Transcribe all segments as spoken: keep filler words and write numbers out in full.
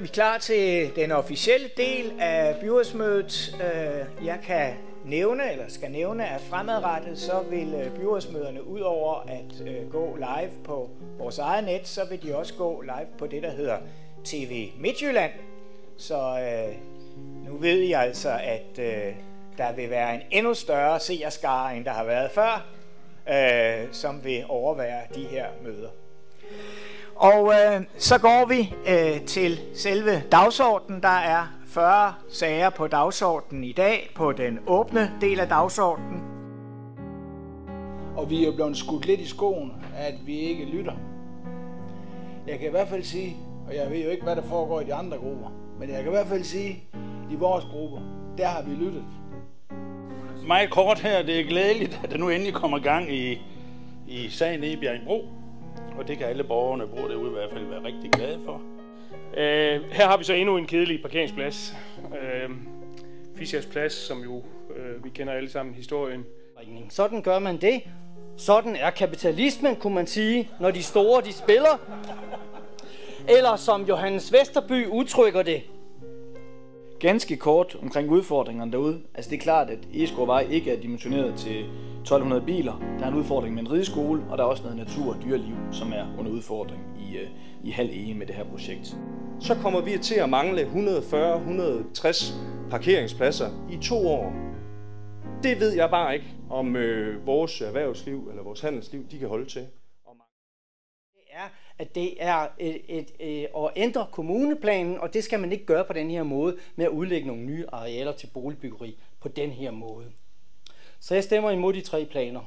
vi klar til den officielle del af byrådsmødet. Jeg kan nævne, eller skal nævne, at fremadrettet så vil byrådsmøderne ud over at gå live på vores eget net, så vil de også gå live på det, der hedder T V Midtjylland. Så øh, nu ved I altså, at øh, der vil være en endnu større seerskare, end der har været før, øh, som vil overvære de her møder. Og øh, så går vi øh, til selve dagsordenen. Der er fyrre sager på dagsordenen i dag, på den åbne del af dagsordenen. Og vi er blevet skudt lidt i skoen, at vi ikke lytter. Jeg kan i hvert fald sige, og jeg ved jo ikke, hvad der foregår i de andre grupper, men jeg kan i hvert fald sige, at i vores grupper, der har vi lyttet. Meget kort her, det er glædeligt, at der nu endelig kommer gang i, i sagen i Bjerringbro. Og det kan alle borgerne, der bor derude, i hvert fald være rigtig glade for. Øh, her har vi så endnu en kedelig parkeringsplads. Øh, Fischers Plads, som jo øh, vi kender alle sammen historien. Sådan gør man det. Sådan er kapitalismen, kunne man sige, når de store de spiller. Eller som Johannes Vesterby udtrykker det. Ganske kort omkring udfordringerne derude. Altså det er klart, at Egeskov ikke er dimensioneret til tolv hundrede biler. Der er en udfordring med en rideskole, og der er også noget natur og dyreliv, som er under udfordring i, i halv Ege med det her projekt. Så kommer vi til at mangle et hundrede og fyrre til et hundrede og tres parkeringspladser i to år. Det ved jeg bare ikke, om øh, vores erhvervsliv eller vores handelsliv de kan holde til. Det er, at det er et, et, et, at ændre kommuneplanen, og det skal man ikke gøre på den her måde med at udlægge nogle nye arealer til boligbyggeri på den her måde. Så jeg stemmer imod de tre planer.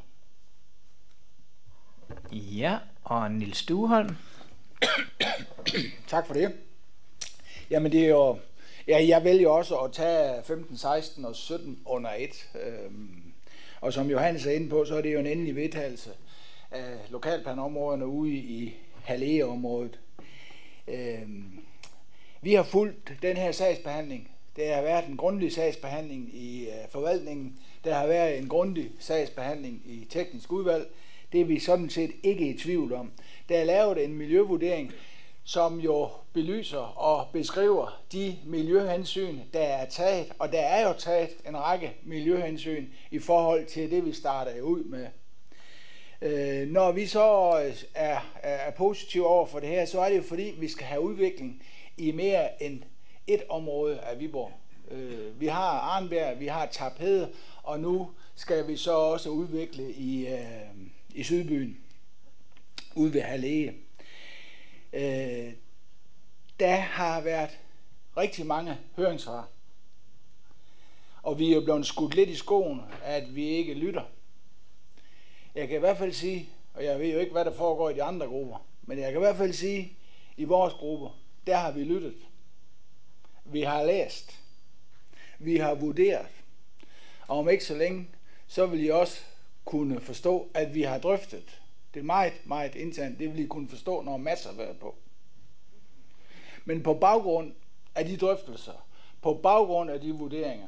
Ja, og Niels Dueholm. Tak for det. Jamen det er jo, ja, jeg vælger også at tage femten, seksten og sytten under et. Øhm, og som Johannes er inde på, så er det jo en endelig vedtagelse af lokalplanområderne ude i Halleområdet. Øhm, vi har fulgt den her sagsbehandling. Der har været en grundig sagsbehandling i uh, forvaltningen. Der har været en grundig sagsbehandling i teknisk udvalg. Det er vi sådan set ikke i tvivl om. Der er lavet en miljøvurdering, som jo belyser og beskriver de miljøhensyn, der er taget. Og der er jo taget en række miljøhensyn i forhold til det, vi starter ud med. Øh, når vi så er, er positive over for det her, så er det jo fordi, vi skal have udvikling i mere end et område af Viborg. Øh, vi har Arnbjerg, vi har Taphede, og nu skal vi så også udvikle i, øh, i Sydbyen, ude ved Halleje. Øh, der har været rigtig mange høringssvar, og vi er jo blevet skudt lidt i skoen, at vi ikke lytter. Jeg kan i hvert fald sige, og jeg ved jo ikke, hvad der foregår i de andre grupper, men jeg kan i hvert fald sige, at i vores grupper, der har vi lyttet. Vi har læst. Vi har vurderet. Og om ikke så længe, så vil I også kunne forstå, at vi har drøftet. Det er meget, meget internt. Det vil I kunne forstå, når masser har været på. Men på baggrund af de drøftelser, på baggrund af de vurderinger,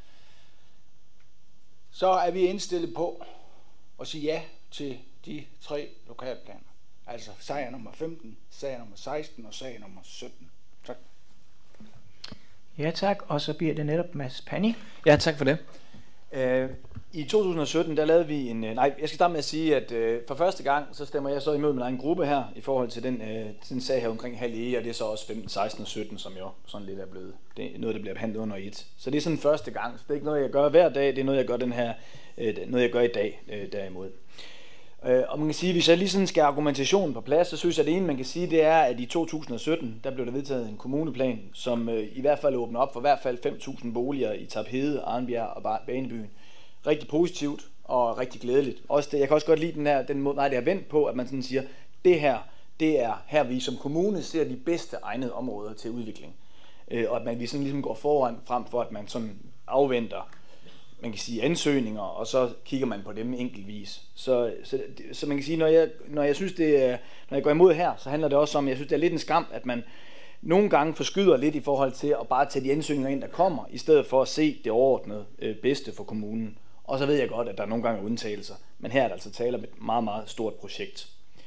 så er vi indstillet på at sige ja til de tre lokalplaner. Altså sag nummer femten, sag nummer seksten og sag nummer sytten. Tak. Ja tak, og så bliver det netop Mads Panni. Ja, tak for det. Uh, I to tusind og sytten, der lavede vi en... Uh, nej, jeg skal starte med at sige, at uh, for første gang, så stemmer jeg så imod min egen gruppe her, i forhold til den, uh, den sag her omkring Halleje, og det er så også femten, seksten og sytten, som jo sådan lidt er blevet... Det er noget, der bliver behandlet under et. Så det er sådan første gang, så det er ikke noget, jeg gør hver dag, det er noget, jeg gør, den her, uh, noget, jeg gør i dag uh, derimod. Uh, og man kan sige, hvis jeg lige sådan skal argumentationen på plads, så synes jeg, at det ene, man kan sige, det er, at i to tusind og sytten, der blev der vedtaget en kommuneplan, som uh, i hvert fald åbner op for i hvert fald fem tusind boliger i Taphede, Arnbjerg og Banebyen. Rigtig positivt og rigtig glædeligt. Også det, jeg kan også godt lide den her, den måde, nej, det er vendt på, at man sådan siger, det her, det er her, vi som kommune ser de bedste egnede områder til udvikling. Uh, og at man vi sådan ligesom går foran frem for, at man sådan afventer, man kan sige ansøgninger, og så kigger man på dem enkeltvis. Så, så, så man kan sige, når jeg, når jeg synes det er, når jeg går imod her, så handler det også om, jeg synes det er lidt en skam, at man nogle gange forskyder lidt i forhold til at bare tage de ansøgninger ind, der kommer, i stedet for at se det overordnede øh, bedste for kommunen. Og så ved jeg godt, at der nogle gange er undtagelser, men her er der altså tale om et meget, meget stort projekt.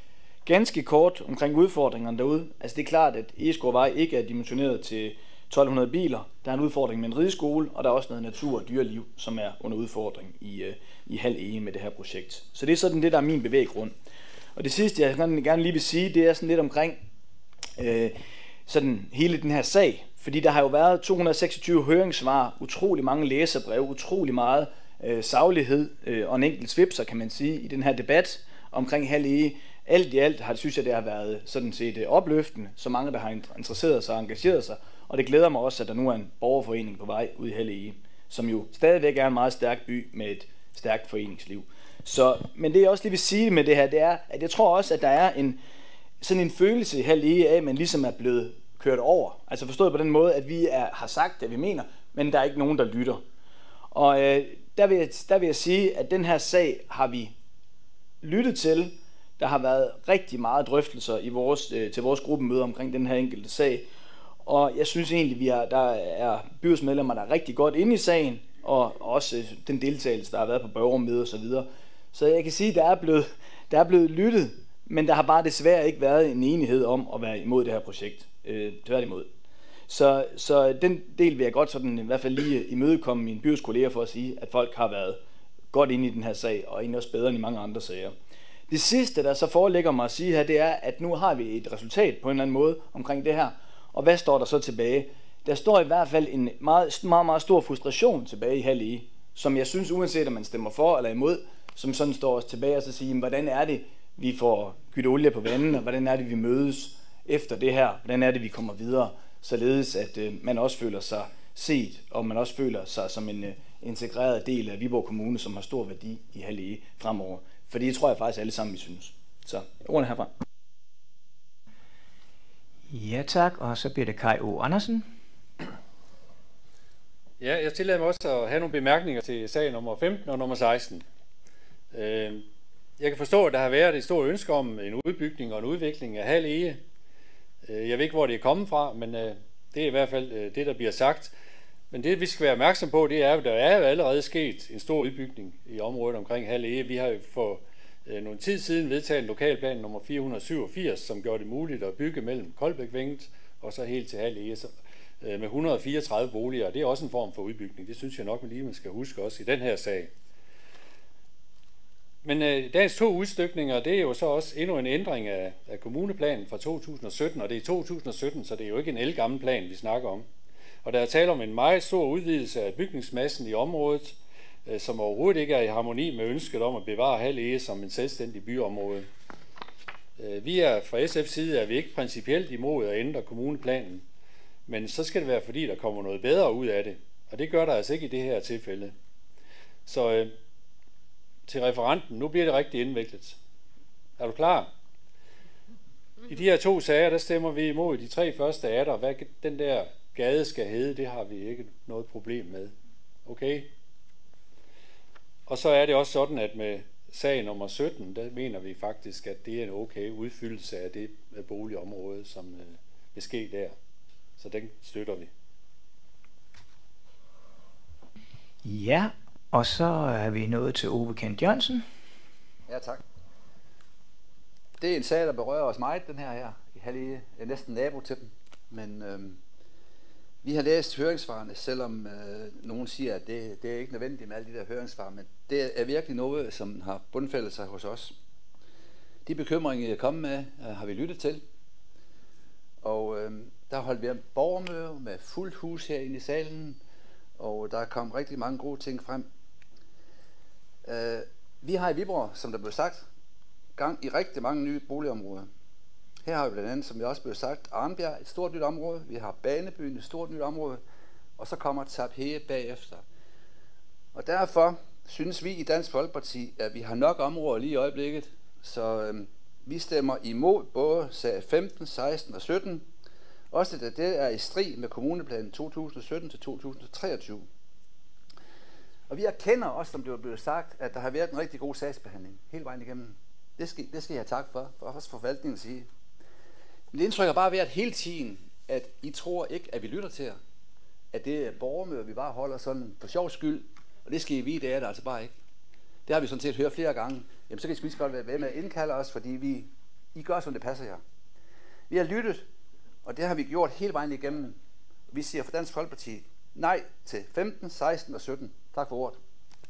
ganske kort omkring udfordringerne derude. Altså det er klart, at Egeskov ikke er dimensioneret til tolv hundrede biler. Der er en udfordring med en rideskole, og der er også noget natur og dyreliv, som er under udfordring i, uh, i Hald Ege med det her projekt. Så det er sådan det, der er min bevæggrund. Og det sidste, jeg gerne lige vil sige, det er sådan lidt omkring øh, sådan hele den her sag. Fordi der har jo været to hundrede og seksogtyve høringssvar, utrolig mange læserbreve, utrolig meget øh, saglighed øh, og en enkelt svipser, kan man sige, i den her debat omkring Hald Ege. Alt i alt har, synes jeg, det har været sådan set øh, opløftende, så mange, der har interesseret sig og engageret sig. Og det glæder mig også, at der nu er en borgerforening på vej ud i Hald Ege, som jo stadigvæk er en meget stærk by med et stærkt foreningsliv. Så, men det jeg også lige vil sige med det her, det er, at jeg tror også, at der er en, sådan en følelse i Hald Ege af, at man ligesom er blevet kørt over. Altså forstået på den måde, at vi er, har sagt det, vi mener, men der er ikke nogen, der lytter. Og øh, der, vil jeg, der vil jeg sige, at den her sag har vi lyttet til. Der har været rigtig meget drøftelser i vores, øh, til vores gruppemøde omkring den her enkelte sag. Og jeg synes egentlig, vi har, der er byrådsmedlemmer, der er rigtig godt inde i sagen, og også øh, den deltagelse, der har været på borgermøder og så videre. Så jeg kan sige, at der er blevet, der er blevet lyttet, men der har bare desværre ikke været en enighed om at være imod det her projekt. Øh, tværtimod. Så, så den del vil jeg godt sådan, i hvert fald lige imødekomme mine byrådskolleger for at sige, at folk har været godt inde i den her sag, og egentlig også bedre end i mange andre sager. Det sidste, der så foreligger mig at sige her, det er, at nu har vi et resultat på en eller anden måde omkring det her. Og hvad står der så tilbage? Der står i hvert fald en meget, meget, meget stor frustration tilbage i Hald Ege, som jeg synes, uanset om man stemmer for eller imod, som sådan står os tilbage og så siger, hvordan er det, vi får gydt olie på vandet, og hvordan er det, vi mødes efter det her, hvordan er det, vi kommer videre, således at øh, man også føler sig set, og man også føler sig som en øh, integreret del af Viborg Kommune, som har stor værdi i Hald Ege fremover. For det tror jeg faktisk alle sammen, vi synes. Så ordene herfra. Ja tak, og så bliver det Kai O. Andersen. Ja, jeg tillader mig også at have nogle bemærkninger til sag nummer femten og nummer seksten. Jeg kan forstå, at der har været et stort ønske om en udbygning og en udvikling af Hald Ege. Jeg ved ikke, hvor det er kommet fra, men det er i hvert fald det, der bliver sagt. Men det, vi skal være opmærksom på, det er, at der er jo allerede sket en stor udbygning i området omkring Hald Ege. Vi har jo for nogle tid siden vedtaget lokalplan nummer fire hundrede syvogfirs, som gjorde det muligt at bygge mellem Koldbækvænget og så helt til Hald Ege med et hundrede og fireogtredive boliger. Det er også en form for udbygning. Det synes jeg nok, man lige man skal huske også i den her sag. Men øh, dagens to udstykninger, det er jo så også endnu en ændring af, af kommuneplanen fra to tusind og sytten, og det er to tusind og sytten, så det er jo ikke en ældgammel plan, vi snakker om. Og der er tale om en meget stor udvidelse af bygningsmassen i området, øh, som overhovedet ikke er i harmoni med ønsket om at bevare Hald Ege som en selvstændig byområde. Øh, vi er fra S F's side er vi ikke principielt imod at ændre kommuneplanen, men så skal det være, fordi der kommer noget bedre ud af det, og det gør der altså ikke i det her tilfælde. Så øh, til referenten, nu bliver det rigtig indviklet. Er du klar? I de her to sager, der stemmer vi imod de tre første af der. Hvad den der gade skal hedde, det har vi ikke noget problem med. Okay? Og så er det også sådan, at med sag nummer sytten, der mener vi faktisk, at det er en okay udfyldelse af det boligområde, som øh, vil ske der. Så den støtter vi. Ja, og så er vi nået til Ove Kent Jørgensen. Ja, tak. Det er en sag, der berører os meget, den her her. I Hald Ege. Jeg er næsten nabo til den. Men øhm, vi har læst høringssvarene, selvom øh, nogen siger, at det, det er ikke nødvendigt med alle de der høringssvar, men det er virkelig noget, som har bundfældet sig hos os. De bekymringer, jeg er kommet med, øh, har vi lyttet til. Og øh, der holdt vi en borgermøde med fuldt hus herinde i salen, og der kom rigtig mange gode ting frem. Øh, vi har i Viborg, som der blev sagt, gang i rigtig mange nye boligområder. Her har vi blandt andet, som jeg også blev sagt, Arnbjerg, et stort nyt område. Vi har Banebyen, et stort nyt område. Og så kommer Taphege bagefter. Og derfor synes vi i Dansk Folkeparti, at vi har nok områder lige i øjeblikket. Så øh, vi stemmer imod både sag femten, seksten og sytten. Også da det er i strid med kommuneplanen to tusind og sytten til to tusind og treogtyve. Og vi erkender også, som det var blevet sagt, at der har været en rigtig god sagsbehandling hele vejen igennem. Det skal, det skal jeg have tak for, for også forvaltningen at sige. Men det indtrykker bare været hele tiden, at I tror ikke, at vi lytter til jer. At det er borgermøder, vi bare holder sådan for sjov skyld. Og det skal I vide, det er det altså bare ikke. Det har vi sådan set hørt flere gange. Jamen så kan I sgu godt være med at indkalde os, fordi vi I gør, som det passer jer. Vi har lyttet, og det har vi gjort hele vejen igennem. Vi siger for Dansk Folkeparti nej til femten, seksten og sytten. Tak for ordet.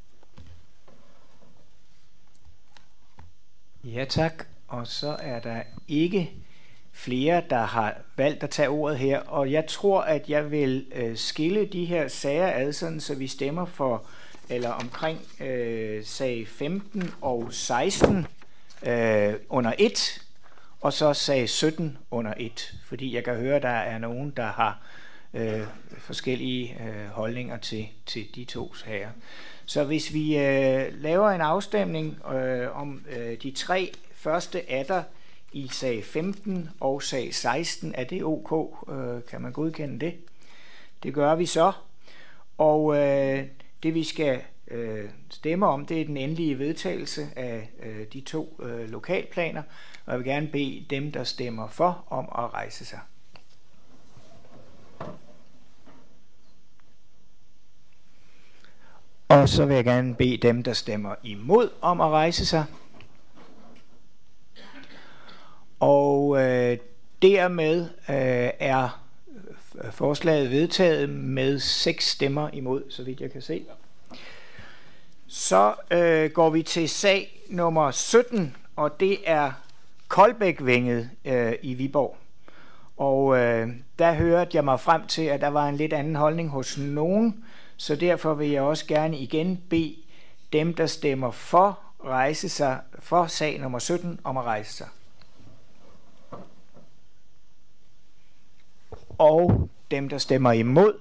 Ja, tak. Og så er der ikke flere, der har valgt at tage ordet her, og jeg tror, at jeg vil øh, skille de her sager ad, sådan, så vi stemmer for, eller omkring øh, sag femten og seksten øh, under et, og så sag sytten under et, fordi jeg kan høre, at der er nogen, der har øh, forskellige øh, holdninger til, til de to sager. Så hvis vi øh, laver en afstemning øh, om øh, de tre første atter i sag femten og sag seksten, er det ok? Øh, kan man godkende det? Det gør vi så. Og øh, det vi skal øh, stemme om, det er den endelige vedtagelse af øh, de to øh, lokalplaner. Og jeg vil gerne bede dem, der stemmer for, om at rejse sig. Og så vil jeg gerne bede dem, der stemmer imod, om at rejse sig. Og øh, dermed øh, er forslaget vedtaget med seks stemmer imod, så vidt jeg kan se. Så øh, går vi til sag nummer sytten, og det er Koldbækvænget øh, i Viborg. Og øh, der hørte jeg mig frem til, at der var en lidt anden holdning hos nogen, så derfor vil jeg også gerne igen bede dem, der stemmer for, rejse sig for sag nummer sytten, om at rejse sig. Og dem, der stemmer imod,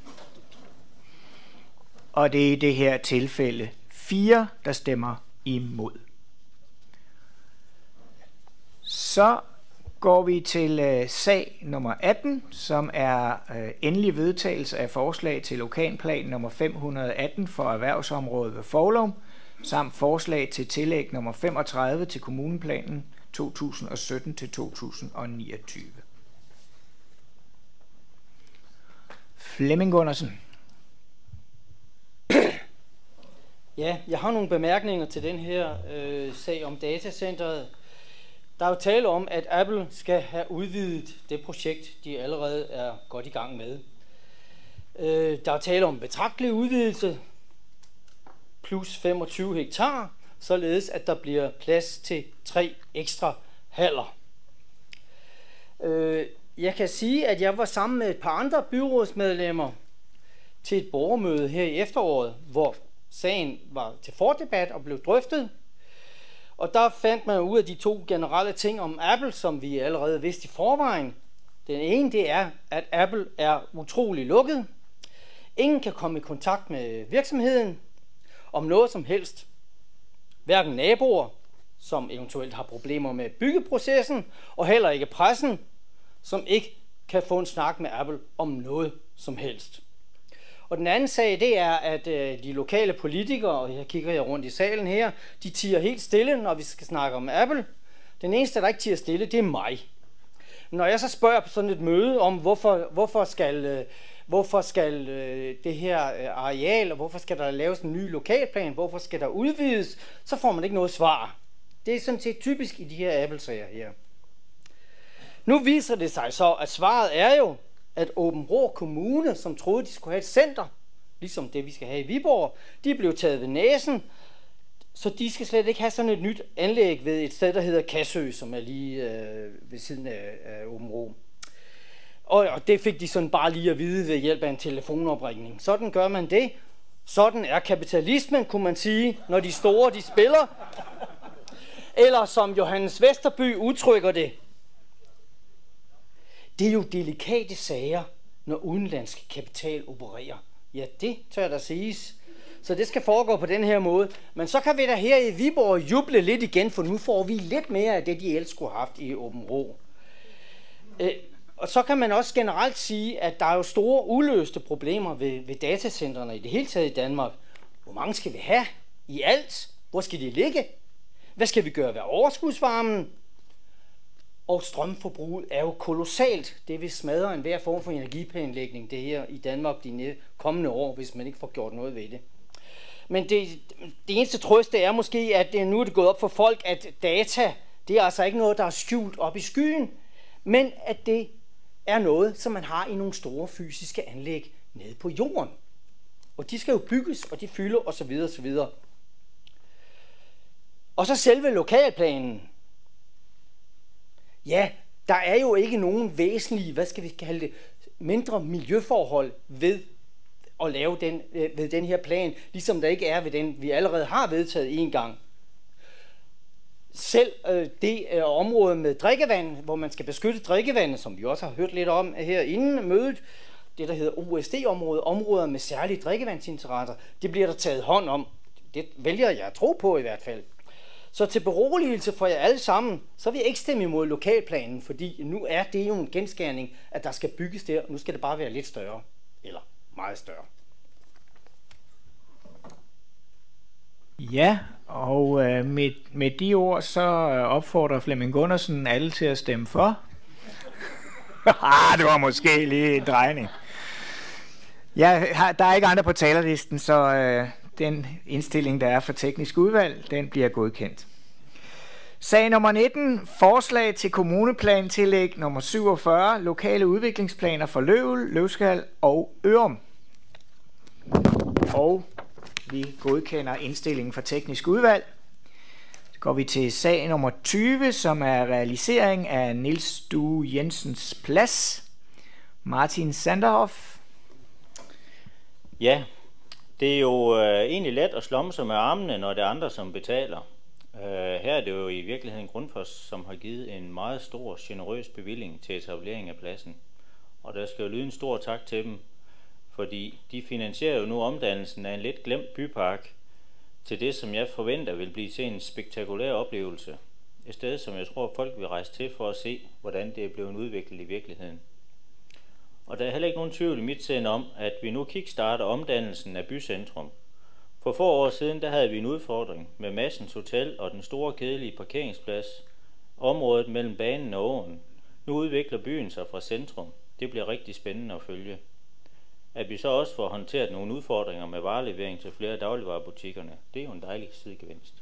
og det er i det her tilfælde fire, der stemmer imod. Så går vi til øh, sag nummer atten, som er øh, endelig vedtagelse af forslag til lokalplan nummer fem hundrede atten for erhvervsområdet ved Foulum, samt forslag til tillæg nummer femogtredive til kommuneplanen to tusind og sytten til to tusind og niogtyve. Flemming Gundersen. Ja, jeg har nogle bemærkninger til den her øh, sag om datacenteret. Der er jo tale om, at Apple skal have udvidet det projekt, de allerede er godt i gang med. Øh, der er tale om betragtelig udvidelse, plus femogtyve hektar, således at der bliver plads til tre ekstra haller. Øh, jeg kan sige, at jeg var sammen med et par andre byrådsmedlemmer til et borgermøde her i efteråret, hvor sagen var til fordebat og blev drøftet. Og der fandt man ud af de to generelle ting om Apple, som vi allerede vidste i forvejen. Den ene, det er, at Apple er utrolig lukket. Ingen kan komme i kontakt med virksomheden om noget som helst. Hverken naboer, som eventuelt har problemer med byggeprocessen, og heller ikke pressen, som ikke kan få en snak med Apple om noget som helst. Og den anden sag, det er, at øh, de lokale politikere, og her kigger jeg rundt i salen her, de tier helt stille, når vi skal snakke om Apple. Den eneste, der ikke tier stille, det er mig. Når jeg så spørger på sådan et møde om, hvorfor, hvorfor skal, øh, hvorfor skal øh, det her øh, areal, og hvorfor skal der laves en ny lokalplan, hvorfor skal der udvides, så får man ikke noget svar. Det er sådan set typisk i de her Apple-sager her. Nu viser det sig så, at svaret er jo, at Aabenraa Kommune, som troede, de skulle have et center, ligesom det, vi skal have i Viborg, de blev taget ved næsen, så de skal slet ikke have sådan et nyt anlæg ved et sted, der hedder Kassø, som er lige øh, ved siden af, af Aabenraa. Og, og det fik de sådan bare lige at vide ved hjælp af en telefonopringning. Sådan gør man det. Sådan er kapitalismen, kunne man sige, når de store, de spiller. Eller som Johannes Vesterby udtrykker det, det er jo delikate sager, når udenlandsk kapital opererer. Ja, det tør der siges. Så det skal foregå på den her måde. Men så kan vi da her i Viborg juble lidt igen, for nu får vi lidt mere af det, de ellers skulle have haft i Aabenraa. Øh, og så kan man også generelt sige, at der er jo store uløste problemer ved, ved datacentrene i det hele taget i Danmark. Hvor mange skal vi have i alt? Hvor skal de ligge? Hvad skal vi gøre ved overskudsvarmen? Og strømforbruget er jo kolossalt. Det vil smadre enhver form for energiplanlægning, det her i Danmark de kommende år, hvis man ikke får gjort noget ved det. Men det, det eneste trøst, det er måske, at det, nu er det gået op for folk, at data, Det er altså ikke noget, der er skjult op i skyen, men at det er noget, som man har i nogle store fysiske anlæg nede på jorden. Og de skal jo bygges, og de fylder osv. osv. Og så selve lokalplanen. Ja, der er jo ikke nogen væsentlige, hvad skal vi kalde det, mindre miljøforhold ved at lave den, ved den her plan, ligesom der ikke er ved den, vi allerede har vedtaget en gang. Selv øh, det øh, område med drikkevand, hvor man skal beskytte drikkevandet, som vi også har hørt lidt om her inden mødet, det der hedder O S D-området, områder med særlige drikkevandsinteresser, det bliver der taget hånd om. Det vælger jeg at tro på i hvert fald. Så til beroligelse for jer alle sammen, så vil jeg ikke stemme imod lokalplanen, fordi nu er det jo en genskærning, at der skal bygges der, og nu skal det bare være lidt større, eller meget større. Ja, og øh, med, med de ord, så opfordrer Flemming Gundersen alle til at stemme for. ah, det var måske lige en drejning. Ja, der er ikke andre på talerlisten, så øh, den indstilling, der er for teknisk udvalg, den bliver godkendt. Sag nummer nitten, forslag til kommuneplantillæg nummer syvogfyrre, lokale udviklingsplaner for Løvel, Løvskal og Ørum. Og vi godkender indstillingen for teknisk udvalg. Så går vi til sag nummer tyve, som er realisering af Niels Due Jensens Plads. Martin Sanderhoff. Ja, det er jo øh, egentlig let at slomme sig med armene, når det er andre, som betaler. Uh, her er det jo i virkeligheden Grundfos, som har givet en meget stor, generøs bevilling til etablering af pladsen. Og der skal jo lyde en stor tak til dem, fordi de finansierer jo nu omdannelsen af en lidt glemt bypark til det, som jeg forventer vil blive til en spektakulær oplevelse. Et sted, som jeg tror, folk vil rejse til for at se, hvordan det er blevet udviklet i virkeligheden. Og der er heller ikke nogen tvivl i mit sind om, at vi nu kickstarter omdannelsen af bycentrum. For få år siden, der havde vi en udfordring med Madsens Hotel og den store kedelige parkeringsplads, området mellem banen og åen. Nu udvikler byen sig fra centrum. Det bliver rigtig spændende at følge. At vi så også får håndteret nogle udfordringer med varelevering til flere dagligvarebutikkerne, det er jo en dejlig sidegevinst.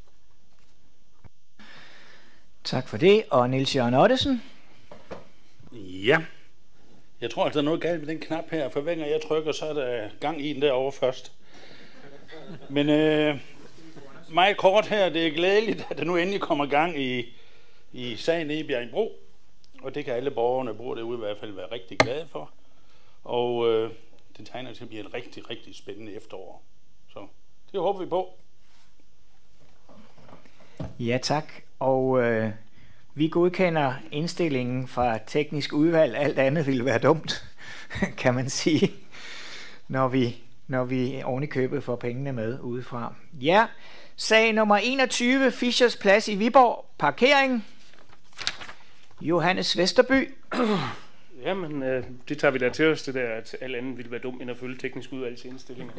Tak for det, og Niels Jørgen Ottesen. Ja, jeg tror, at der er noget galt med den knap her, for hver gang jeg trykker, så er der gang i den derovre først. Men øh, meget kort her, det er glædeligt, at der nu endelig kommer gang i, i sagen i Bjerringbro, og det kan alle borgerne, der bor derude, i hvert fald være rigtig glade for. Og øh, det tegner til at blive et rigtig, rigtig spændende efterår. Så det håber vi på. Ja, tak. Og øh, vi godkender indstillingen fra teknisk udvalg. Alt andet ville være dumt, kan man sige, når vi, når vi oven i købet får pengene med udefra. Ja, sag nummer enogtyve, Fischers Plads i Viborg, parkering. Johannes Vesterby. Jamen, øh, det tager vi da til os, det der, at alt andet ville være dumt, end at følge teknisk udvalgs indstillinger.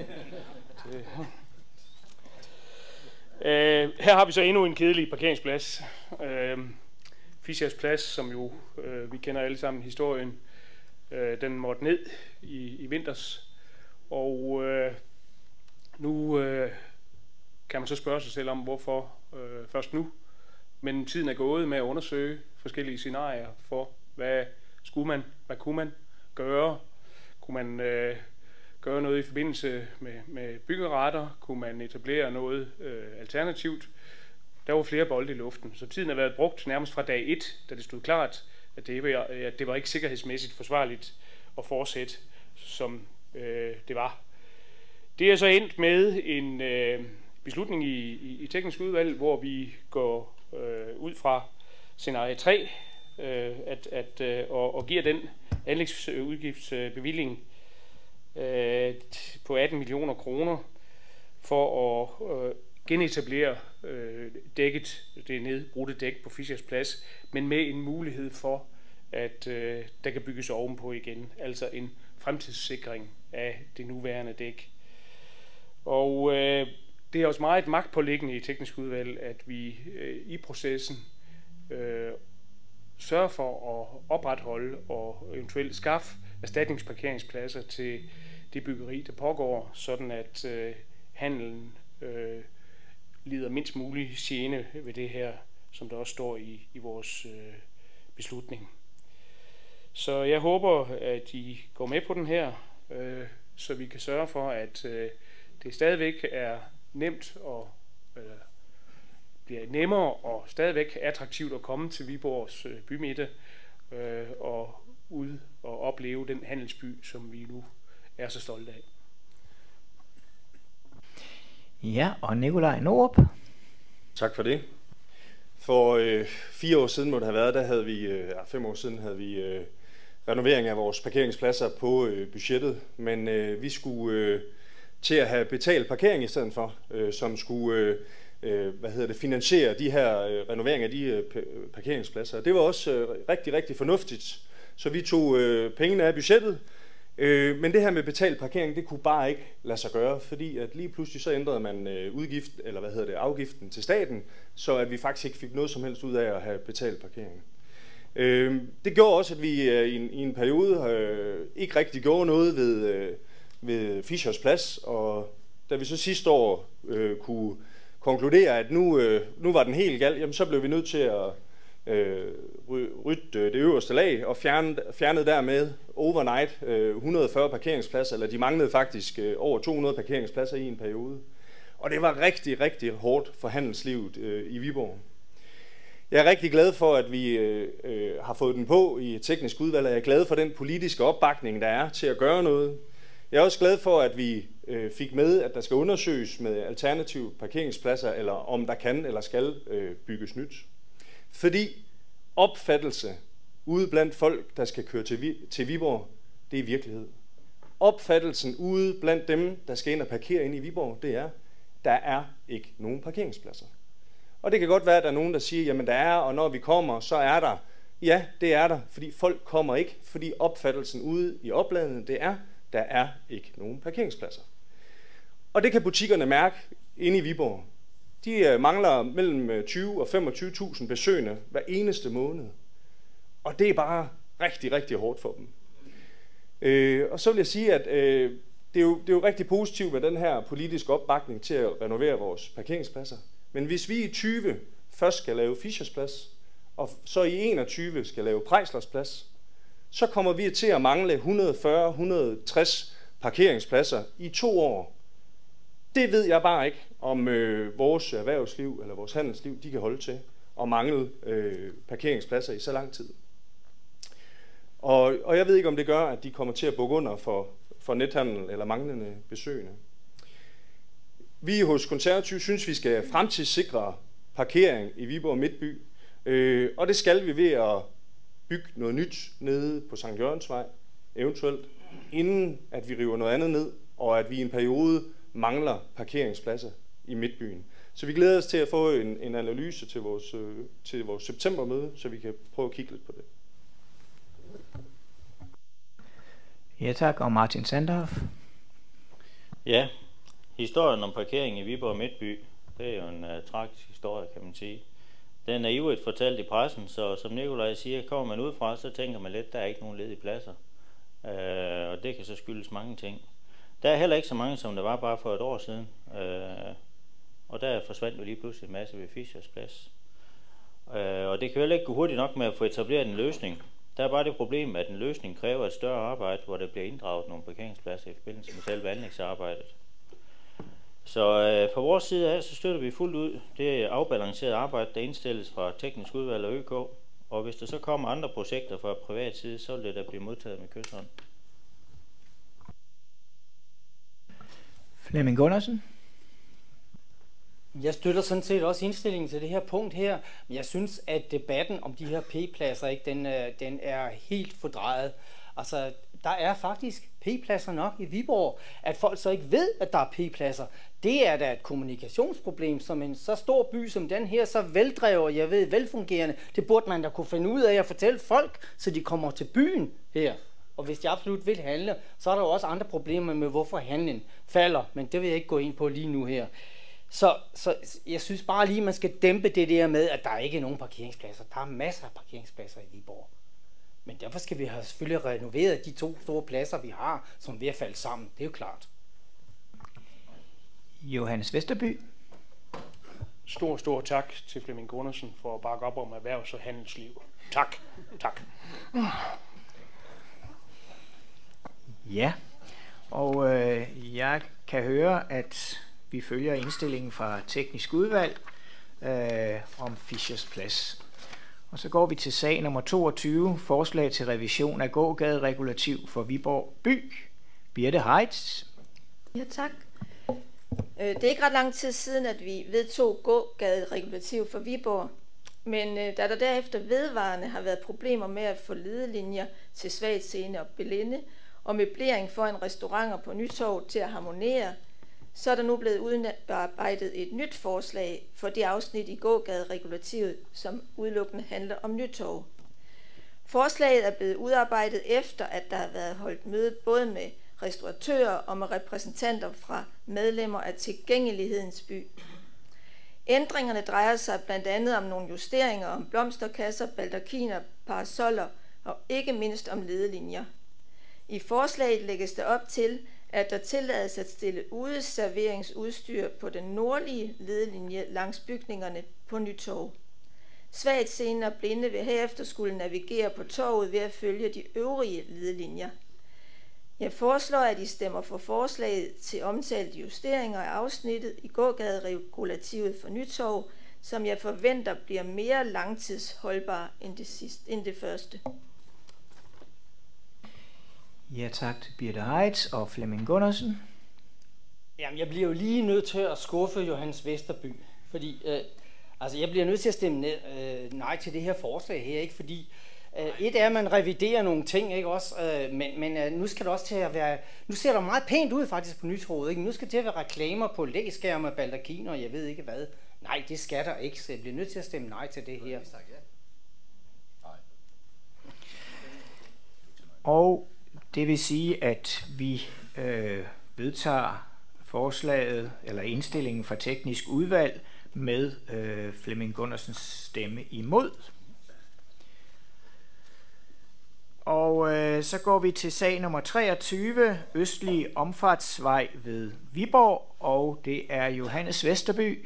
øh, her har vi så endnu en kedelig parkeringsplads. Øh, Fischers Plads, som jo, øh, vi kender alle sammen historien, øh, den måtte ned i, i vinters. Og øh, nu øh, kan man så spørge sig selv om, hvorfor øh, først nu. Men tiden er gået med at undersøge forskellige scenarier for, hvad skulle man, hvad kunne man gøre? Kunne man øh, gøre noget i forbindelse med, med byggeretter? Kunne man etablere noget øh, alternativt? Der var flere bolde i luften, så tiden har været brugt nærmest fra dag et, da det stod klart, at det var, at det var ikke sikkerhedsmæssigt forsvarligt at fortsætte, som øh, det var. Det er så endt med en øh, beslutning i, i, i teknisk udvalg, hvor vi går øh, ud fra scenarie tre, øh, at, at, øh, og, og giver den anlægsudgiftsbevilling øh, på atten millioner kroner for at øh, genetablere øh, dækket, det nedbrudte dæk på Fischers Plads, men med en mulighed for, at øh, der kan bygges ovenpå igen, altså en fremtidssikring af det nuværende dæk. Og øh, det er også meget magtpåliggende i teknisk udvalg, at vi øh, i processen øh, sørger for at opretholde og eventuelt skaffe erstatningsparkeringspladser til det byggeri, der pågår, sådan at øh, handelen øh, lider mindst mulig gene ved det her, som der også står i, i vores øh, beslutning. Så jeg håber, at I går med på den her, øh, så vi kan sørge for, at øh, det stadigvæk er nemt og øh, bliver nemmere og stadigvæk attraktivt at komme til Viborgs øh, bymidte øh, og ud og opleve den handelsby, som vi nu er så stolte af. Ja, og Nikolaj Norup. Tak for det. For øh, fire år siden må det have været, der havde vi, øh, fem år siden havde vi øh, renovering af vores parkeringspladser på øh, budgettet, men øh, vi skulle øh, til at have betalt parkering i stedet for, øh, som skulle øh, hvad hedder det, finansiere de her øh, renoveringer af de øh, parkeringspladser. Det var også øh, rigtig, rigtig fornuftigt, så vi tog øh, pengene af budgettet. Øh, men det her med betalt parkering, det kunne bare ikke lade sig gøre, fordi at lige pludselig så ændrede man øh, udgift, eller hvad hedder det, afgiften til staten, så at vi faktisk ikke fik noget som helst ud af at have betalt parkering. Øh, det gjorde også, at vi øh, i, en, i en periode øh, ikke rigtig gjorde noget ved, øh, ved Fischers Plads, og da vi så sidste år øh, kunne konkludere, at nu, øh, nu var den helt gal, jamen så blev vi nødt til at Øh, rydde det øverste lag og fjernede, fjernede dermed overnight øh, et hundrede og fyrre parkeringspladser, eller de manglede faktisk øh, over to hundrede parkeringspladser i en periode. Og det var rigtig, rigtig hårdt for handelslivet øh, i Viborg. Jeg er rigtig glad for, at vi øh, øh, har fået den på i teknisk udvalg, og jeg er glad for den politiske opbakning, der er til at gøre noget. Jeg er også glad for, at vi øh, fik med, at der skal undersøges med alternative parkeringspladser, eller om der kan eller skal øh, bygges nyt. Fordi opfattelse ude blandt folk, der skal køre til, til Viborg, det er virkelighed. Opfattelsen ude blandt dem, der skal ind og parkere ind i Viborg, det er, der er ikke nogen parkeringspladser. Og det kan godt være, at der er nogen, der siger, jamen der er, og når vi kommer, så er der. Ja, det er der, fordi folk kommer ikke, fordi opfattelsen ude i oplandet, det er, der er ikke nogen parkeringspladser. Og det kan butikkerne mærke inde i Viborg. De mangler mellem tyve og femogtyve tusind besøgende hver eneste måned. Og det er bare rigtig, rigtig hårdt for dem. Øh, og så vil jeg sige, at øh, det, er jo, det er jo rigtig positivt med den her politiske opbakning til at renovere vores parkeringspladser. Men hvis vi i tyve først skal lave Fischers Plads, og så i enogtyve skal lave Preislers Plads, så kommer vi til at mangle et hundrede og fyrre til et hundrede og tres parkeringspladser i to år. Det ved jeg bare ikke, om øh, vores erhvervsliv eller vores handelsliv, de kan holde til at mangle øh, parkeringspladser i så lang tid. Og, og jeg ved ikke, om det gør, at de kommer til at bukke under for, for nethandel eller manglende besøgende. Vi hos Konservative synes, vi skal fremtidssikre parkering i Viborg Midtby, øh, og det skal vi ved at bygge noget nyt nede på Sankt Jørgensvej, eventuelt, inden at vi river noget andet ned, og at vi i en periode mangler parkeringspladser i Midtbyen. Så vi glæder os til at få en, en analyse til vores, øh, til vores septembermøde, så vi kan prøve at kigge lidt på det. Ja tak, og Martin Sandhoff. Ja, historien om parkering i Viborg Midtby, det er jo en uh, tragisk historie, kan man sige. Den er ivrigt fortalt i pressen, så som Nikolaj siger, kommer man ud fra, så tænker man lidt, der er ikke nogen ledige pladser. Uh, og det kan så skyldes mange ting. Der er heller ikke så mange, som der var bare for et år siden. Uh, og der forsvandt jo lige pludselig en masse ved Fischers Plads. Uh, og det kan heller ikke gå hurtigt nok med at få etableret en løsning. Der er bare det problem, at en løsning kræver et større arbejde, hvor der bliver inddraget nogle parkeringspladser i forbindelse med selve anlægsarbejdet. Så øh, fra vores side af, så støtter vi fuldt ud det afbalancerede arbejde, der indstilles fra teknisk udvalg og ØK. Og hvis der så kommer andre projekter fra privat side, så vil det da blive modtaget med kyshånd. Flemming Gundersen. Jeg støtter sådan set også indstillingen til det her punkt her, men jeg synes, at debatten om de her P-pladser, ikke, den, den er helt fordrejet. Altså, der er faktisk P-pladser nok i Viborg. At folk så ikke ved, at der er P-pladser, det er da et kommunikationsproblem, som en så stor by som den her, så veldrevet, jeg ved, velfungerende, det burde man da kunne finde ud af at fortælle folk, så de kommer til byen her. Og hvis de absolut vil handle, så er der jo også andre problemer med, hvorfor handlen falder, men det vil jeg ikke gå ind på lige nu her. Så, så jeg synes bare lige, man skal dæmpe det der med, at der ikke er nogen parkeringspladser. Der er masser af parkeringspladser i Viborg. Men derfor skal vi have selvfølgelig renoveret de to store pladser, vi har, som er ved at falde sammen. Det er jo klart. Johannes Vesterby. stor, stor tak til Flemming Gundersen for at bakke op om erhvervs- og handelsliv. Tak. Tak. Ja, og øh, jeg kan høre, at vi følger indstillingen fra teknisk udvalg øh, om Fischers Plads. Og så går vi til sag nummer toogtyve, forslag til revision af gågaderegulativ for Viborg by. Birte Heitz. Ja, tak. Det er ikke ret lang tid siden, at vi vedtog gågaderegulativ for Viborg, men da der derefter vedvarende har været problemer med at få ledelinjer til svagtseende og blinde, og møblering foran restauranter på Nytorv til at harmonere, så er der nu blevet udarbejdet et nyt forslag for det afsnit i gågaderegulativet, som udelukkende handler om Nytorv. Forslaget er blevet udarbejdet efter, at der har været holdt møde både med restauratører og med repræsentanter fra medlemmer af Tilgængelighedens by. Ændringerne drejer sig blandt andet om nogle justeringer om blomsterkasser, baldakiner, parasoller og ikke mindst om ledelinjer. I forslaget lægges der op til, at der tillades at stille udeserveringsudstyr på den nordlige ledelinje langs bygningerne på Nytorv. Svagtseende og blinde vil herefter skulle navigere på torvet ved at følge de øvrige ledelinjer. Jeg foreslår, at I stemmer for forslaget til omtalte justeringer af afsnittet i gågaderegulativet for Nytorv, som jeg forventer bliver mere langtidsholdbar end det, sidste, end det første. Ja, tak til Birte Heitz og Flemming Gundersen. Jamen, jeg bliver jo lige nødt til at skuffe Johannes Vesterby, fordi øh, altså, jeg bliver nødt til at stemme ned, øh, nej til det her forslag her, ikke? Fordi øh, et er, at man reviderer nogle ting, ikke også? Øh, men men øh, nu skal det også til at være, nu ser det meget pænt ud faktisk på Nytorv, ikke? Nu skal det til at være reklamer på læskærme, baldakiner og jeg ved ikke hvad. Nej, det skal der ikke, så jeg bliver nødt til at stemme nej til det her. Og det vil sige, at vi øh, vedtager forslaget eller indstillingen fra teknisk udvalg med øh, Flemming Gundersens stemme imod. Og øh, så går vi til sag nummer treogtyve, Østlig Omfartsvej ved Viborg, og det er Johannes Vesterby.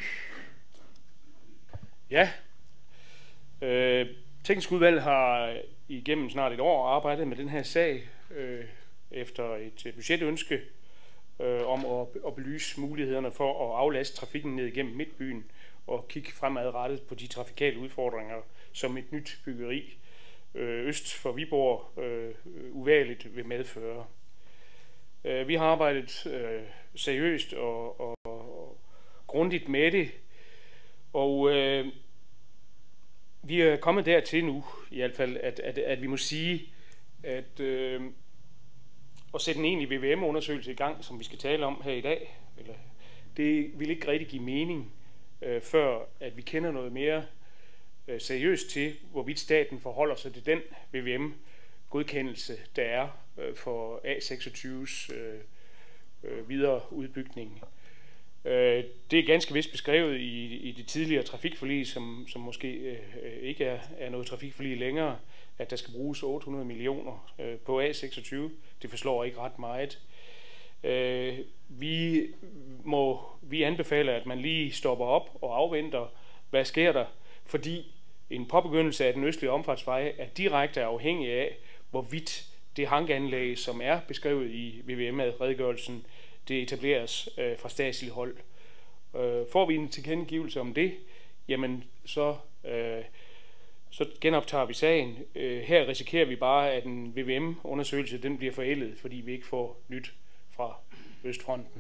Ja, øh, teknisk udvalg har igennem snart et år arbejdet med den her sag øh, efter et budgetønske øh, om at, at belyse mulighederne for at aflaste trafikken ned igennem midtbyen og kigge fremadrettet på de trafikale udfordringer, som et nyt byggeri øh, øst for Viborg øh, uvægerligt vil medføre. Øh, vi har arbejdet øh, seriøst og, og, og grundigt med det, og øh, vi er kommet dertil nu, i hvert fald, at, at, at vi må sige, at øh, at sætte en egentlig V V M-undersøgelse i gang, som vi skal tale om her i dag, eller, det vil ikke rigtig give mening, øh, før at vi kender noget mere øh, seriøst til, hvorvidt staten forholder sig til den V V M-godkendelse, der er øh, for A seksogtyves øh, øh, videre udbygning. Øh, det er ganske vist beskrevet i, i det tidligere trafikforlig, som, som måske øh, ikke er, er noget trafikforlig længere, at der skal bruges otte hundrede millioner øh, på A seksogtyve. Det forslår ikke ret meget. Øh, vi, må, vi anbefaler, at man lige stopper op og afventer, hvad sker der, fordi en påbegyndelse af den østlige omfartsvej er direkte afhængig af, hvorvidt det hankanlæg, som er beskrevet i V V M-redegørelsen, det etableres øh, fra statslig hold. Øh, får vi en tilkendegivelse om det, jamen så, øh, så genoptager vi sagen. Øh, her risikerer vi bare, at en V V M-undersøgelse den bliver forældet, fordi vi ikke får nyt fra Østfronten.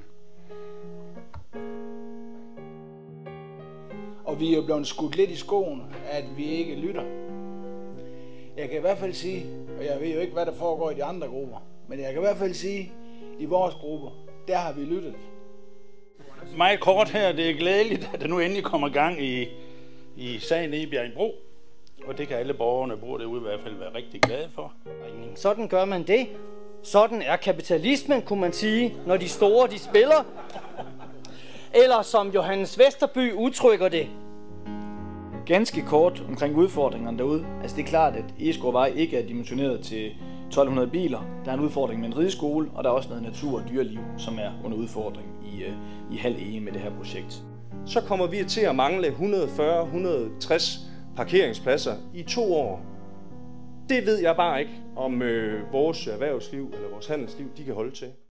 Og vi er jo blevet skudt lidt i skoen, at vi ikke lytter. Jeg kan i hvert fald sige, og jeg ved jo ikke, hvad der foregår i de andre grupper, men jeg kan i hvert fald sige, i vores grupper, der har vi lyttet. Meget kort her, det er glædeligt, at der nu endelig kommer gang i, i sagen i Bjerringbro. Og det kan alle borgerne, der bor derude, i hvert fald være rigtig glade for. Sådan gør man det. Sådan er kapitalismen, kunne man sige, når de store de spiller. Eller som Johannes Vesterby udtrykker det. Ganske kort omkring udfordringerne derude. Altså det er klart, at Egeskov ikke er dimensioneret til tolv hundrede biler. Der er en udfordring med en rideskole, og der er også noget natur og dyreliv, som er under udfordring i, uh, i halv ege med det her projekt. så kommer vi til at mangle et hundrede og fyrre til et hundrede og tres parkeringspladser i to år. Det ved jeg bare ikke, om øh, vores erhvervsliv eller vores handelsliv, de kan holde til.